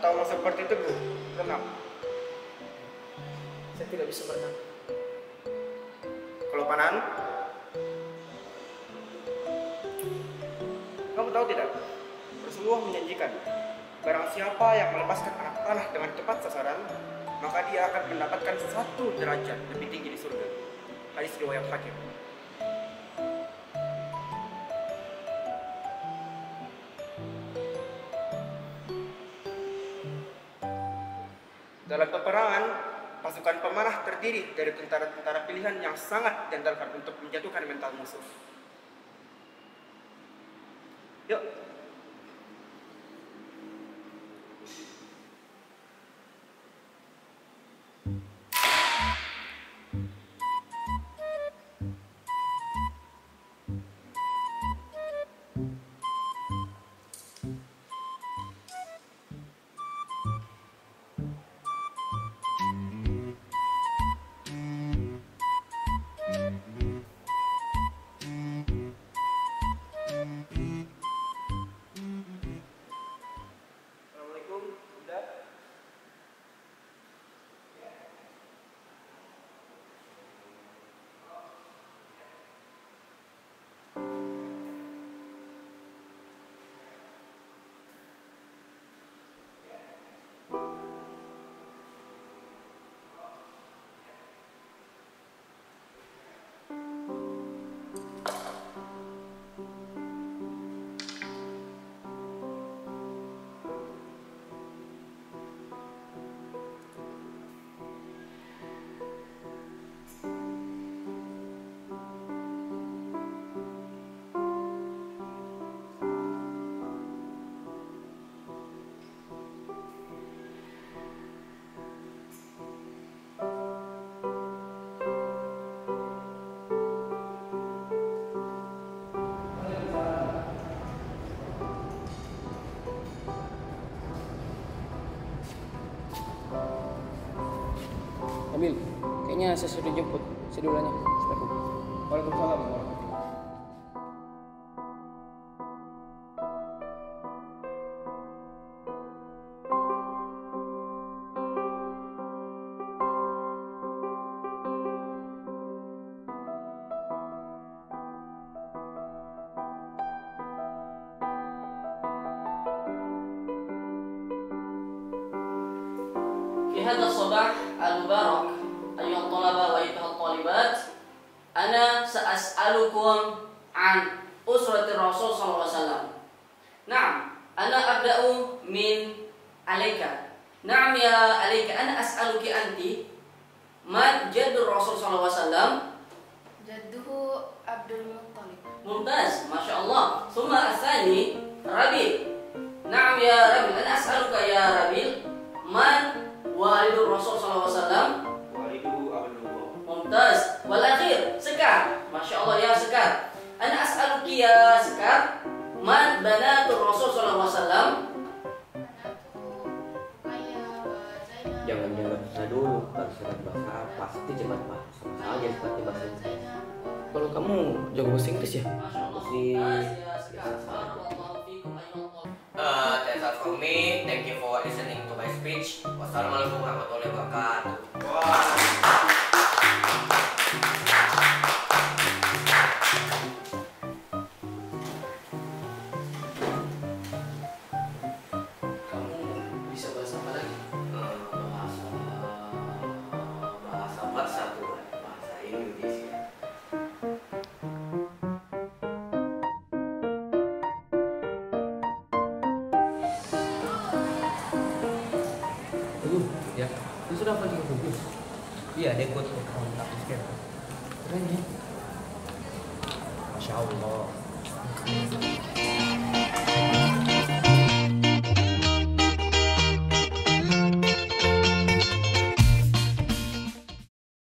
Atau mau seperti itu, Bu? Renang. Saya tidak bisa berenang. Kalau Panan, kamu tahu tidak? Rasulullah menjanjikan, barang siapa yang melepaskan anak panah dengan tepat sasaran, maka dia akan mendapatkan 1 derajat lebih tinggi di surga. Hadis riwayat Hakim. Dalam peperangan, pasukan pemanah terdiri dari tentara-tentara pilihan yang sangat diandalkan untuk menjatuhkan mental musuh. Yuk. Assalamualaikum, Bunda. Nabil, kayaknya saya sudah jemput. Saya duluannya. Assalamualaikum. Waalaikumsalam warahmatullahi. في هذا الصباح المبارك أيها الطلبة وأيها الطالبات، أنا سأسألكم عن أسرة الرسول صلى الله عليه وسلم. نعم، أنا أبدأ من عليك. نعم يا عليك، أنا أسألك أنت، من جد الرسول صلى الله عليه وسلم؟ جده عبد المطلب. ممتاز، ما شاء الله. ثم الثاني ربيع. نعم يا ربيع، أنا أسألك يا ربيع، من والد الرسول صلى الله عليه وسلم؟ Walidu Abdullah. ممتاز. والأخير سكر، ما شاء الله يا سكر. أنا أسألك يا سكر، من بنات الرسول صلى الله عليه وسلم؟ Jangan susah dulu, baru surat bahasa pasti cepat pak. Sama aja seperti bahasa Inggris. Kalau kamu jago bahasa Inggris ya? ما شاء الله. Sih. ممتاز يا سكر. بارك الله فيكم أيها الطلبة. That's all from me. Thank you for listening to my speech. Wassalamualaikum warahmatullahi wabarakatuh. Kamu bisa bahasa apa lagi? Bahasa persatuan, bahasa Indonesia. Ya. Itu sudah apa juga bagus? Iya, dia ikut kontak sekian. Keren ya? Masya Allah.